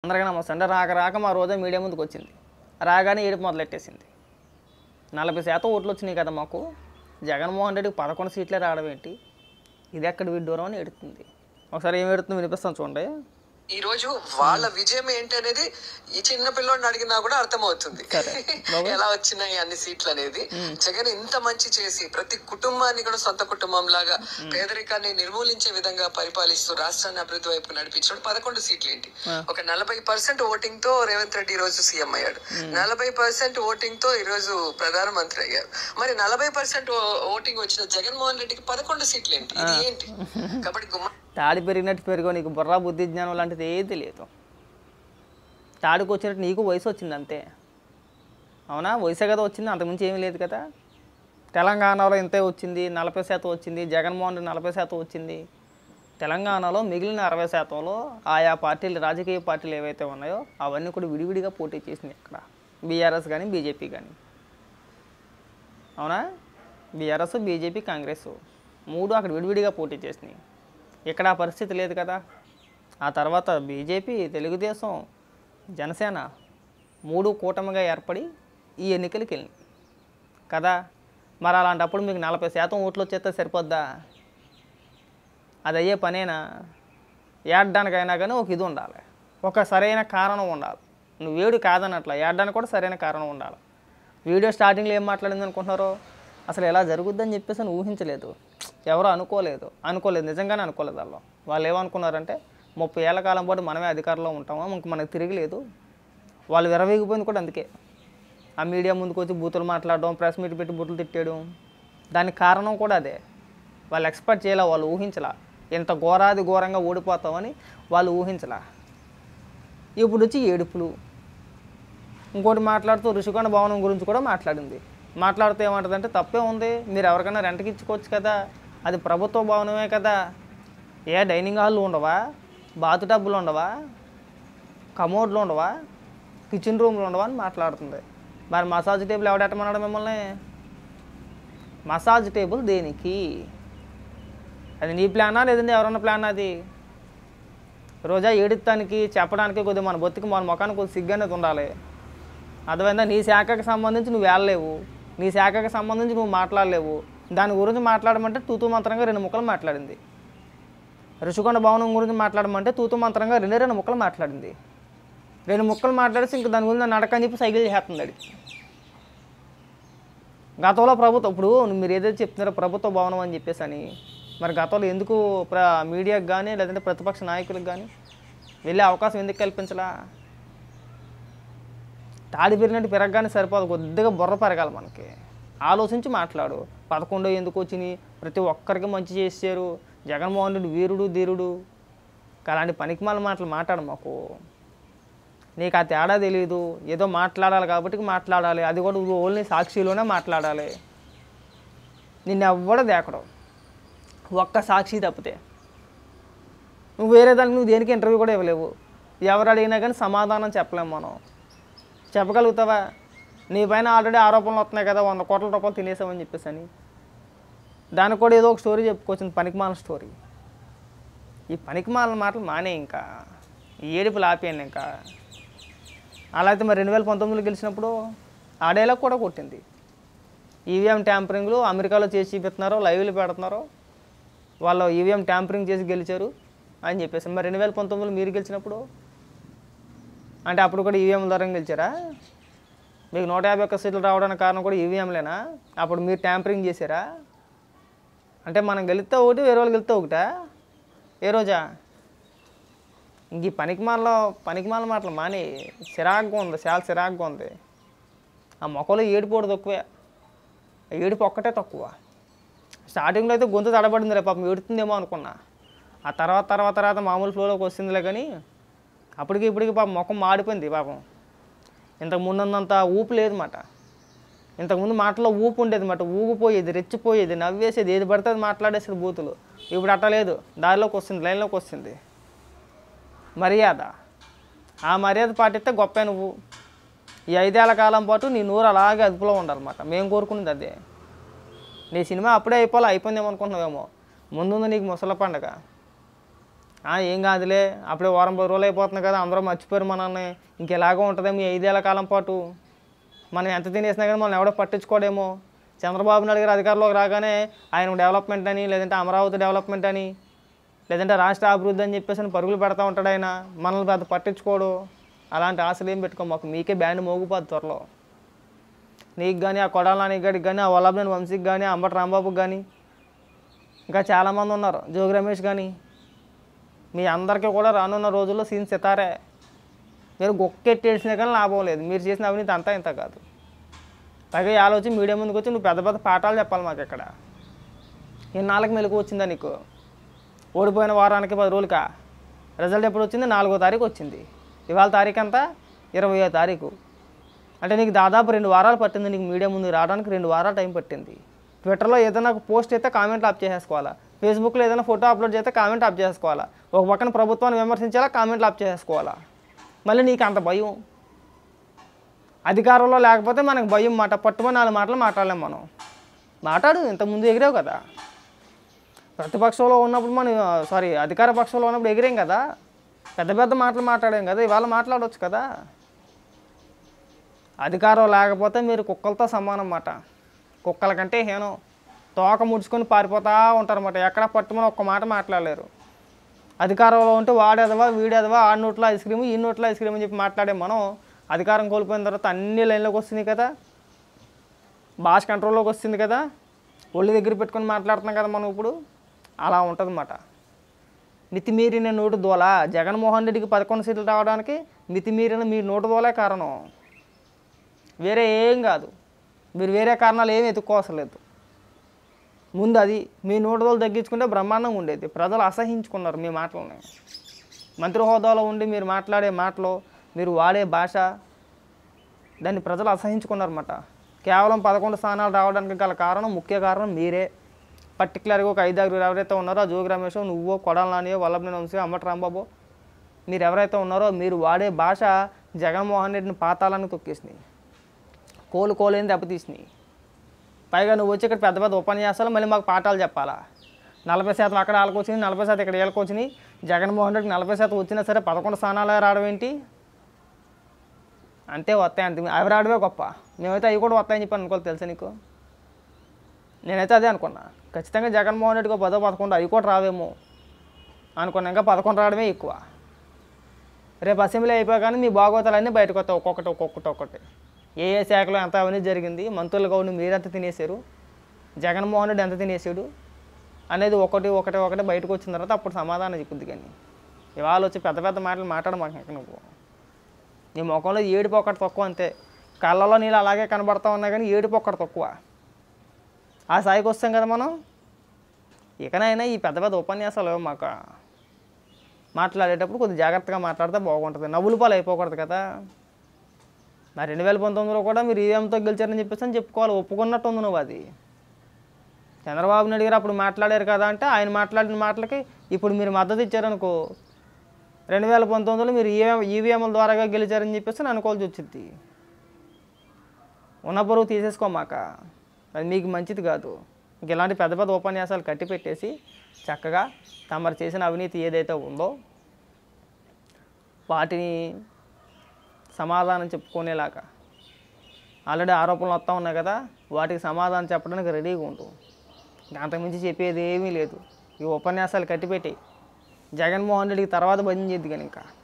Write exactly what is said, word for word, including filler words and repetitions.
అందరికీ నమస్తే. అంటే రాక రాక మా రోజా మీడియా ముందుకు వచ్చింది. రాగానే ఏడుపు మొదలెట్టేసింది. నలభై శాతం ఓట్లు వచ్చినాయి కదా మాకు, జగన్మోహన్ రెడ్డికి పదకొండు సీట్లే రావడం ఏంటి, ఇది ఎక్కడ విడ్డూరం అని ఎడుతుంది. ఒకసారి ఏం ఎడుతుందో వినిపిస్తాను చూడండి. ఈ రోజు వాళ్ళ విజయం ఏంటి అనేది ఈ చిన్న పిల్లోడిని అడిగినా కూడా అర్థమవుతుంది ఎలా వచ్చినాయి అన్ని సీట్లు అనేది. జగన్ ఇంత మంచి చేసి ప్రతి కుటుంబాన్ని కూడా సొంత కుటుంబం లాగా పేదరికాన్ని నిర్మూలించే విధంగా పరిపాలిస్తూ రాష్ట్రాన్ని అభివృద్ధి వైపు నడిపించడం పదకొండు సీట్లు ఏంటి. ఒక నలభై పర్సెంట్ ఓటింగ్ తో రేవంత్ రెడ్డి ఈ రోజు సీఎం అయ్యాడు. నలభై పర్సెంట్ ఓటింగ్ తో ఈ రోజు ప్రధానమంత్రి అయ్యారు. మరి నలభై పర్సెంట్ ఓటింగ్ వచ్చిన జగన్మోహన్ రెడ్డికి పదకొండు సీట్లు ఏంటి, ఇది ఏంటి? కాబట్టి గుమ్మ తాడి పెరిగినట్టు పెరిగో, నీకు బుర్రా బుద్ధి జ్ఞానం లాంటిది ఏది లేదు. తాడికి వచ్చినట్టు నీకు వయసు వచ్చింది అంతే, అవునా? వయసే కదా వచ్చింది, అంతకుమించి ఏమీ లేదు కదా. తెలంగాణలో ఇంతే వచ్చింది, నలభై శాతం వచ్చింది. జగన్మోహన్ రెడ్డి నలభై శాతం వచ్చింది. తెలంగాణలో మిగిలిన అరవై శాతంలో ఆయా పార్టీలు, రాజకీయ పార్టీలు ఏవైతే ఉన్నాయో అవన్నీ కూడా విడివిడిగా పోటీ చేసింది. ఇక్కడ బీఆర్ఎస్ కానీ బీజేపీ కానీ, అవునా? బీఆర్ఎస్, బీజేపీ, కాంగ్రెస్ మూడు అక్కడ విడివిడిగా పోటీ చేసినాయి. ఇక్కడ ఆ పరిస్థితి లేదు కదా. ఆ తర్వాత బీజేపీ, తెలుగుదేశం, జనసేన మూడు కూటమిగా ఏర్పడి ఈ ఎన్నికలకి వెళ్ళినాయి కదా. మరి అలాంటప్పుడు మీకు నలభై శాతం ఓట్లు వచ్చేస్తే సరిపోద్దా? అది అయ్యే పనేనా? ఏడడానికైనా కానీ ఒక ఇది ఉండాలి, ఒక సరైన కారణం ఉండాలి. నువ్వు వేడు కాదన్నట్ల, ఏడడానికి కూడా సరైన కారణం ఉండాలి. వీడియో స్టార్టింగ్లో ఏం మాట్లాడింది అనుకుంటున్నారో, అసలు ఎలా జరుగుద్దని చెప్పేసి అని ఊహించలేదు, ఎవరు అనుకోలేదు అనుకోలేదు నిజంగానే అనుకోలేదు. వాళ్ళు వాళ్ళు ఏమనుకున్నారంటే ముప్పై ఏళ్ల కాలం పాటు మనమే అధికారంలో ఉంటామో, ఇంక మనకు తిరగలేదు. వాళ్ళు విరవేగిపోయింది కూడా అందుకే. ఆ మీడియా ముందుకు వచ్చి బూతులు మాట్లాడడం, ప్రెస్ మీట్ పెట్టి బూతులు తిట్టేయడం, దానికి కారణం కూడా అదే. వాళ్ళు ఎక్స్పెక్ట్ చేయలే, వాళ్ళు ఊహించలా ఇంత ఘోరాది ఘోరంగా ఓడిపోతామని వాళ్ళు ఊహించలా. ఇప్పుడు వచ్చి ఏడుపులు. ఇంకోటి మాట్లాడుతూ ఋషికొండ భవనం గురించి కూడా మాట్లాడింది. మాట్లాడితే ఏమంటుందంటే తప్పే ఉంది, మీరు ఎవరికైనా రెంట్కి ఇచ్చుకోవచ్చు కదా, అది ప్రభుత్వ భవనమే కదా, ఏ డైనింగ్ హాల్లు ఉండవా, బాతు టబ్బులు ఉండవా, కమోడ్లు ఉండవా, కిచెన్ రూమ్లు ఉండవా అని మాట్లాడుతుంది. మరి మసాజ్ టేబుల్ ఎవడెట్టమన్నాడు మిమ్మల్ని? మసాజ్ టేబుల్ దేనికి? అది నీ ప్లానా లేదంటే ఎవరన్నా ప్లాన్? అది రోజా ఏడుతానికి చెప్పడానికి కొద్దిగా మన బొత్తికి మన ముఖానికి కొద్దిగా సిగ్గు అనేది ఉండాలి. అర్థమైందా? నీ శాఖకి సంబంధించి నువ్వు వెళ్ళలేవు, నీ శాఖకి సంబంధించి నువ్వు మాట్లాడలేవు. దాని గురించి మాట్లాడమంటే తూతూ మంత్రంగా రెండు ముక్కలు మాట్లాడింది. ఋషికొండ భవనం గురించి మాట్లాడమంటే తూతూ మంత్రంగా రెండే రెండు ముక్కలు మాట్లాడింది. రెండు ముక్కలు మాట్లాడేసి ఇంక దాని గురించి నడకని చెప్పి సైకిల్ చేస్తుంది. అడిగి గతంలో ప్రభుత్వం, ఇప్పుడు మీరు ఏదైతే చెప్తున్నారో ప్రభుత్వ భవనం అని చెప్పేసి అని, మరి గతంలో ఎందుకు ప్ర మీడియాకి కానీ లేదంటే ప్రతిపక్ష నాయకులకు కానీ వెళ్ళే అవకాశం ఎందుకు కల్పించలా? తాడి పెరిగినట్టు పెరగగానే సరిపోదు, కొద్దిగా బుర్ర పెరగాలి మనకి. ఆలోచించి మాట్లాడు. పదకొండో ఎందుకు వచ్చినాయి, ప్రతి ఒక్కరికి మంచి చేశారు, జగన్మోహన్ రెడ్డి వీరుడు ధీరుడు, అలాంటి పనికిమాల మాటలు మాట్లాడు మాకు. నీకు ఆ తేడా తెలియదు, ఏదో మాట్లాడాలి కాబట్టి మాట్లాడాలి, అది కూడా ఓన్లీ సాక్షిలోనే మాట్లాడాలి. నిన్ను ఎవ్వడో దేకడం, ఒక్క సాక్షి తప్పితే నువ్వు వేరే దానికి నువ్వు దేనికి ఇంటర్వ్యూ కూడా ఇవ్వలేవు. ఎవరు అడిగినా కానీ సమాధానం చెప్పలేము మనం. చెప్పగలుగుతావా? నీ పైన ఆల్రెడీ ఆరోపణలు వస్తున్నాయి కదా, వంద కోట్ల రూపాయలు తినేసామని చెప్పేసి అని, దానికి కూడా ఏదో ఒక స్టోరీ చెప్పుకోవచ్చు, పనికిమాల స్టోరీ. ఈ పనికిమాల మాటలు మానే, ఇంకా ఈ ఏడుపులు ఆపేయండి. ఇంకా అలా అయితే మరి రెండు వేల పంతొమ్మిదిలో గెలిచినప్పుడు ఆడేలా కూడా కొట్టింది. ఈవీఎం ట్యాంపరింగ్లు అమెరికాలో చేసి చూపిస్తున్నారు, లైవ్లు పెడుతున్నారు, వాళ్ళు ఈవీఎం ట్యాంపరింగ్ చేసి గెలిచారు అని చెప్పేసి. మరి రెండు వేల పంతొమ్మిదిలో మీరు గెలిచినప్పుడు అంటే అప్పుడు కూడా ఈవీఎం ద్వారా గెలిచారా? మీకు నూట యాభై ఒక్క సీట్లు రావడానికి కారణం కూడా ఈవీఎంలేనా? అప్పుడు మీరు ట్యాంపరింగ్ చేశారా? అంటే మనం గెలిస్తే ఒకటి, వేరే వాళ్ళు గెలిస్తే ఒకటా? ఏ రోజా? ఇంక ఈ పనికిమాలలో పనికిమాల మాటలు మాని, చిరాగ్గా ఉంది, చాలా చిరాగ్గా ఉంది. ఆ మొక్కలో ఏడుపోడు తక్కువే, ఏడుపు ఒక్కటే తక్కువ. స్టార్టింగ్లో అయితే గొంతు తడబడింది రే పాపం, ఏడుతుందేమో అనుకున్నా. ఆ తర్వాత తర్వాత తర్వాత మామూలు ఫ్లోలోకి వస్తుందిలే. కానీ అప్పటికి ఇప్పటికి పాపం ముఖం మాడిపోయింది పాపం. ఇంతకు ముందున్నంత ఊపు లేదు మాట. ఇంతకుముందు మాటలో ఊపు ఉండేది మాట, ఊగిపోయేది, రెచ్చిపోయేది, నవ్వేసేది, ఏది పడితే అది మాట్లాడేసేది బూతులు. ఇప్పుడు అట్ట లేదు, దారిలోకి వస్తుంది, లైన్లోకి వస్తుంది. మర్యాద, ఆ మర్యాద పాటిస్తే గొప్ప. నువ్వు ఈ ఐదేళ్ల కాలం పాటు నీ నూరు అలాగే అదుపులో ఉండాలన్నమాట. మేము కోరుకునేది అదే. నీ సినిమా అప్పుడే అయిపోవాలి, అయిపోయిందేమో అనుకుంటున్నావేమో. ముందుంది నీకు ముసల పండగ. ఏం కాదులే అప్పుడే వారం పది రోజులు అయిపోతుంది కదా, అందరూ మర్చిపోయారు మనల్ని, ఇంకెలాగో ఉంటుంది మీ ఐదేళ్ల కాలం పాటు, మనం ఎంత తినేసినా కానీ మనం ఎవడో పట్టించుకోడేమో. చంద్రబాబు నాయుడు గారు అధికారంలోకి రాగానే ఆయన డెవలప్మెంట్ అని, లేదంటే అమరావతి డెవలప్మెంట్ అని, లేదంటే రాష్ట్ర అభివృద్ధి అని చెప్పేసి పరుగులు పెడతా ఉంటాడు ఆయన, మనల్ని పెద్ద పట్టించుకోడు. అలాంటి ఆశలు ఏం పెట్టుకో మాకు, మీకే బ్యాండ్ మోగిపోద్ది త్వరలో. నీకు కానీ, ఆ కొడాల నానికి గడికి కానీ, ఆ వల్లభనేని వంశీకి కానీ, అంబటి రాంబాబుకి కానీ, ఇంకా చాలామంది ఉన్నారు, జోగి రమేష్ కానీ, మీ అందరికీ కూడా రానున్న రోజుల్లో సీన్ సితారే. మీరు గొక్కెట్టేసినా కానీ లాభం లేదు, మీరు చేసిన అవినీతి అంతా ఇంత కాదు. పైగా ఆలోచి మీడియా ముందుకు వచ్చి నువ్వు పెద్ద పెద్ద పాఠాలు చెప్పాలి మాకు. ఇక్కడ ఇన్నాళ్ళకి మెలకు వచ్చిందా నీకు? ఓడిపోయిన వారానికి పది రోజులకా రిజల్ట్ ఎప్పుడు వచ్చింది? నాలుగో తారీఖు వచ్చింది. ఇవాళ తారీఖు అంతా ఇరవయో తారీఖు. అంటే నీకు దాదాపు రెండు వారాలు పట్టింది నీకు మీడియా ముందు రావడానికి, రెండు వారాలు టైం పట్టింది. ట్విట్టర్లో ఏదైనా పోస్ట్ అయితే కామెంట్లు ఆప్ చేసేసుకోవాలా, ఫేస్బుక్లో ఏదైనా ఫోటో అప్లోడ్ చేస్తే కామెంట్ ఆప్ చేసుకోవాలా, ఒక పక్కన ప్రభుత్వాన్ని విమర్శించాలా, కామెంట్లు ఆప్ చేసుకోవాలా. మళ్ళీ నీకు అంత భయం. అధికారంలో లేకపోతే మనకు భయం మాట, పట్టుమని నాలుగు మాటలు మాట్లాడలేం మనం. మాట్లాడు, ఇంతకుముందు ఎగిరావు కదా. ప్రతిపక్షంలో ఉన్నప్పుడు మనం సారీ అధికార పక్షంలో ఉన్నప్పుడు ఎగిరేం కదా, పెద్ద పెద్ద మాటలు మాట్లాడాం కదా, ఇవాళ మాట్లాడవచ్చు కదా. అధికారం లేకపోతే మీరు కుక్కలతో సమానం మాట, కుక్కల కంటే హీనం. తోక ముడుచుకొని పారిపోతూ ఉంటారన్నమాట, ఎక్కడ పట్టుమని ఒక్క మాట మాట్లాడలేరు. అధికారంలో ఉంటే వాడేదవా వీడేదవా, ఆ నోట్లో ఐస్ క్రీమ్ ఈ నోట్లో ఐస్ క్రీమ్ అని చెప్పి మాట్లాడే మనం, అధికారం కోల్పోయిన తర్వాత అన్ని లైన్లోకి వస్తుంది కదా, భాష కంట్రోల్లోకి వస్తుంది కదా, ఒళ్ళు దగ్గర పెట్టుకొని మాట్లాడుతున్నాం కదా మనం ఇప్పుడు. అలా ఉంటుంది అన్నమాట. మితిమీరిన నోటు దోల, జగన్మోహన్ రెడ్డికి పదకొండు సీట్లు రావడానికి మితిమీరిన మీ నోటు దోలే కారణం, వేరే ఏం కాదు. మీరు వేరే కారణాలు ఏమి ఎత్తుక్కోవసరం లేదు. ముందు అది మీ నోటు దోలు తగ్గించుకుంటే బ్రహ్మాండంగా ఉండేది. ప్రజలు అసహించుకున్నారు మీ మాటలని. మంత్రి హోదాలో ఉండి మీరు మాట్లాడే మాటలు, మీరు వాడే భాష, దాన్ని ప్రజలు అసహించుకున్నారన్నమాట. కేవలం పదకొండు స్థానాలు రావడానికి గల కారణం, ముఖ్య కారణం మీరే. పర్టికులర్గా ఒక ఐదారుగురు ఎవరైతే ఉన్నారో, జోగి రమేష్, నువ్వో, కొడాల నానియో, వల్లభనేని వంశీ, అంబటి రాంబాబు, మీరు ఎవరైతే ఉన్నారో మీరు వాడే భాష జగన్మోహన్ రెడ్డిని పాతాలని తొక్కేసినాయి, కోలు కోలేని దెబ్బతీసినాయి. పైగా నువ్వు వచ్చి ఇక్కడ పెద్ద పెద్ద ఉపన్యాసాలు మళ్ళీ మాకు పాఠాలు చెప్పాలా. నలభై శాతం అక్కడ వాళ్ళకొచ్చినాయి, నలభై శాతం ఇక్కడ వీళ్ళకొచ్చినాయి. జగన్మోహన్ రెడ్డికి నలభై శాతం వచ్చినా సరే పదకొండు స్థానాలు రావడం ఏంటి? అంతే వస్తాయి, అంతే. అవి రావడమే గొప్ప. మేమైతే అవి కూడా వస్తాయని చెప్పి అనుకోవాలి, తెలుసా నీకు? నేనైతే అదే అనుకున్నా, ఖచ్చితంగా జగన్మోహన్ రెడ్డికి పదో పదకొండు అవి కూడా రావేమో అనుకున్నా. ఇంకా పదకొండు రావడమే ఎక్కువ. రేపు అసెంబ్లీ అయిపోగానే మీ భాగవతాలన్నీ బయటకు వస్తాయి, ఒక్కొక్కటి ఒక్కొక్కటి ఒక్కటి. ఏ ఏ శాఖలో ఎంత అవినీతి జరిగింది, మంత్రులు గౌని మీరు ఎంత తినేశారు, జగన్మోహన్ రెడ్డి ఎంత తినేసాడు అనేది ఒకటి ఒకటి ఒకటి బయటకు వచ్చిన తర్వాత అప్పుడు సమాధానం చెప్పుద్ది. కానీ ఇవాళ వచ్చి పెద్ద పెద్ద మాటలు మాట్లాడమాక. ఇంకా నువ్వు నీ ముఖంలో ఏడుపు ఒకటి తక్కువ, అంతే. కళ్ళలో నీళ్ళు అలాగే కనబడతా ఉన్నా కానీ ఏడుపు ఒకటి తక్కువ. ఆ స్థాయికి వస్తాం కదా మనం. ఇకనైనా ఈ పెద్ద పెద్ద ఉపన్యాసాలు మాకు మాట్లాడేటప్పుడు కొద్దిగా జాగ్రత్తగా మాట్లాడితే బాగుంటుంది, నవ్వులు పాలు అయిపోకూడదు కదా. మరి రెండు వేల పంతొమ్మిదిలో కూడా మీరు ఈవీఎంతో గెలిచారని చెప్పేసి అని చెప్పుకోవాలి, ఒప్పుకున్నట్టు ఉంది నువ్వు. అది చంద్రబాబు నాయుడు గారు అప్పుడు మాట్లాడారు కదా అంటే ఆయన మాట్లాడిన మాటలకి ఇప్పుడు మీరు మద్దతు ఇచ్చారనుకో, రెండు వేల పంతొమ్మిదిలో మీరు ఈవీఎం ఈవీఎంల ద్వారాగా గెలిచారని చెప్పేసి అనుకోవాల్సి వచ్చింది. ఉన్న బరువు తీసేసుకోమాక, అది మీకు మంచిది కాదు. ఇంక ఇలాంటి పెద్ద పెద్ద ఉపన్యాసాలు కట్టి పెట్టేసి చక్కగా తమరు చేసిన అవినీతి ఏదైతే ఉందో వాటిని సమాధానం చెప్పుకునేలాగా, ఆల్రెడీ ఆరోపణలు వస్తూ ఉన్నాయి కదా, వాటికి సమాధానం చెప్పడానికి రెడీగా ఉండు. అంతకుమించి చెప్పేది ఏమీ లేదు. ఈ ఉపన్యాసాలు కట్టిపెట్టి జగన్మోహన్ రెడ్డికి తర్వాత భజన చేద్ది కానీ ఇంకా